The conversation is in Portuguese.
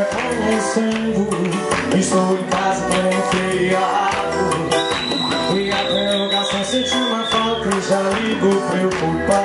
reconhecendo. Estou em casa para um feriado, e a interrogação senti uma falta e já ligou preocupado.